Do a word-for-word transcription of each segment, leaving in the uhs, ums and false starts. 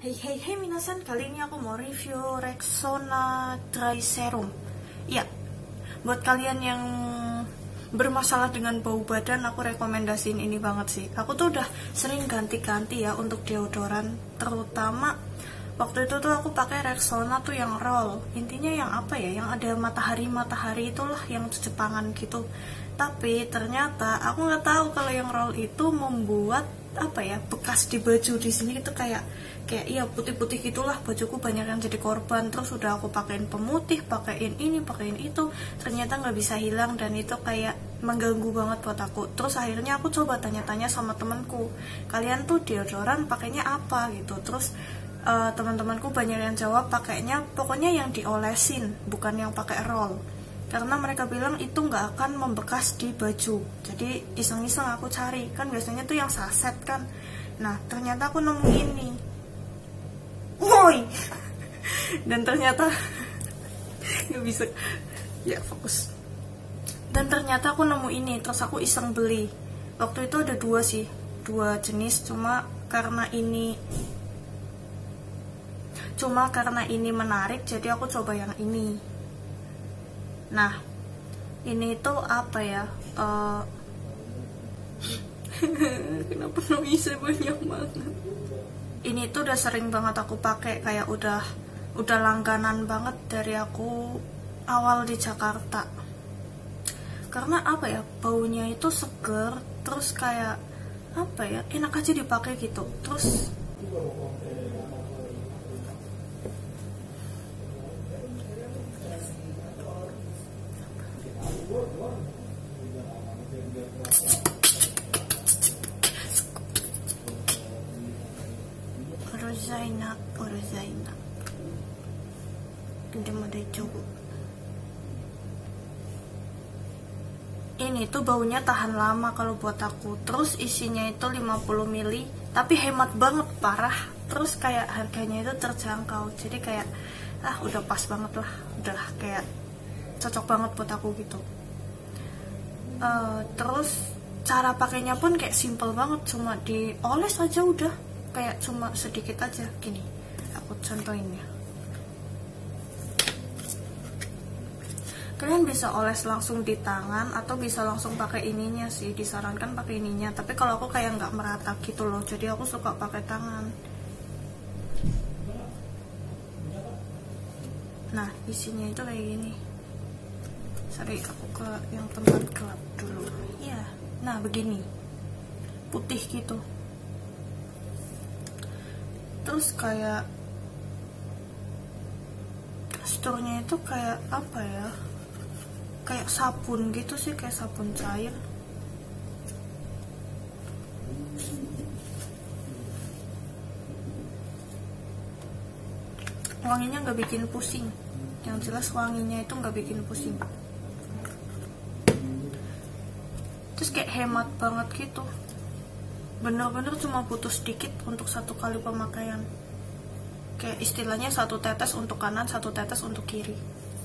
Hey hey hey minasan, kali ini aku mau review Rexona Dry Serum. Ya, buat kalian yang bermasalah dengan bau badan, aku rekomendasiin ini banget sih. Aku tuh udah sering ganti-ganti ya untuk deodoran, terutama waktu itu tuh aku pakai Rexona tuh yang roll. Intinya yang apa ya, yang ada matahari-matahari itulah, yang Jepangan gitu. Tapi ternyata aku nggak tahu kalau yang roll itu membuat apa ya, bekas di baju di sini itu kayak kayak iya putih-putih gitulah, bajuku banyak yang jadi korban. Terus udah aku pakein pemutih, pakein ini, pakein itu, ternyata nggak bisa hilang dan itu kayak mengganggu banget buat aku. Terus akhirnya aku coba tanya-tanya sama temanku, kalian tuh deodoran pakainya apa gitu. Terus uh, teman-temanku banyak yang jawab pakainya pokoknya yang diolesin, bukan yang pakai roll, karena mereka bilang itu nggak akan membekas di baju. Jadi iseng-iseng aku cari, kan biasanya tuh yang saset kan. Nah ternyata aku nemu ini, woi, dan ternyata nggak bisa ya fokus. Dan ternyata aku nemu ini, terus aku iseng beli. Waktu itu ada dua sih, dua jenis, cuma karena ini cuma karena ini menarik, jadi aku coba yang ini. Nah, ini tuh apa ya? Uh, kenapa noise banyak banget? Ini tuh udah sering banget aku pakai, kayak udah udah langganan banget dari aku awal di Jakarta. Karena apa ya? Baunya itu seger, terus kayak apa ya? Enak aja dipakai gitu. Terus Orozaina, Orozaina. Hindi mo dahil coba. Ini tuh baunya tahan lama kalau buat aku. Terus isinya itu lima puluh mililiter, tapi hemat banget, parah. Terus kayak harganya itu terjangkau. Jadi kayak ah udah pas banget lah. Udah kayak cocok banget buat aku gitu. Uh, terus cara pakainya pun kayak simple banget, cuma dioles aja udah. Kayak cuma sedikit aja gini, aku contohin ya. Kalian bisa oles langsung di tangan atau bisa langsung pakai ininya sih, disarankan pakai ininya. Tapi kalau aku kayak nggak merata gitu loh, jadi aku suka pakai tangan. Nah isinya itu kayak gini. Sorry, aku ke yang tempat gelap dulu ya. Nah begini, putih gitu. Terus kayak teksturnya itu kayak apa ya, kayak sabun gitu sih, kayak sabun cair. Wanginya nggak bikin pusing, yang jelas wanginya itu nggak bikin pusing. Terus kayak hemat banget gitu, bener-bener cuma butuh sedikit untuk satu kali pemakaian. Kayak istilahnya satu tetes untuk kanan, satu tetes untuk kiri.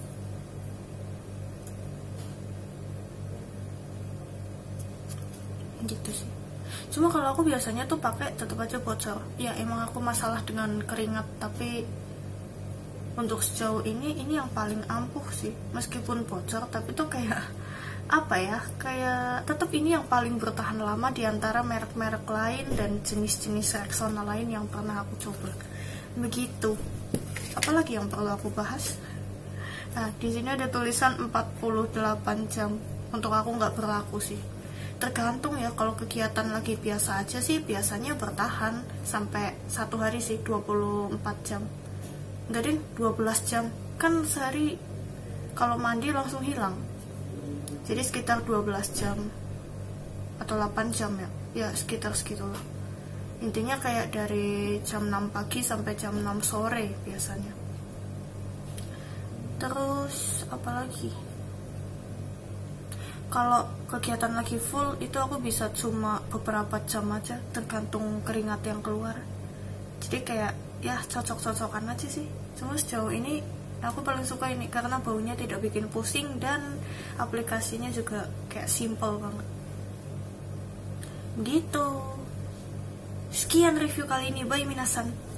Gitu sih. Cuma kalau aku biasanya tuh pakai tetap aja bocor. Ya emang aku masalah dengan keringat, tapi untuk sejauh ini ini yang paling ampuh sih. Meskipun bocor tapi tuh kayak apa ya, kayak tetap ini yang paling bertahan lama di antara merek-merek lain dan jenis-jenis Rexona lain yang pernah aku coba. Begitu. Apalagi yang perlu aku bahas? Nah, di sini ada tulisan empat puluh delapan jam. Untuk aku nggak berlaku sih. Tergantung ya, kalau kegiatan lagi biasa aja sih biasanya bertahan sampai satu hari sih, dua puluh empat jam. Enggak deh, dua belas jam. Kan sehari kalau mandi langsung hilang. Jadi sekitar dua belas jam atau delapan jam ya. Ya sekitar segitulah. Intinya kayak dari jam enam pagi sampai jam enam sore biasanya. Terus apa lagi? Kalau kegiatan lagi full itu aku bisa cuma beberapa jam aja, tergantung keringat yang keluar. Jadi kayak ya cocok-cocokan aja sih. Cuma sejauh ini aku paling suka ini karena baunya tidak bikin pusing dan aplikasinya juga kayak simple banget. Gitu. Sekian review kali ini, bye minasan.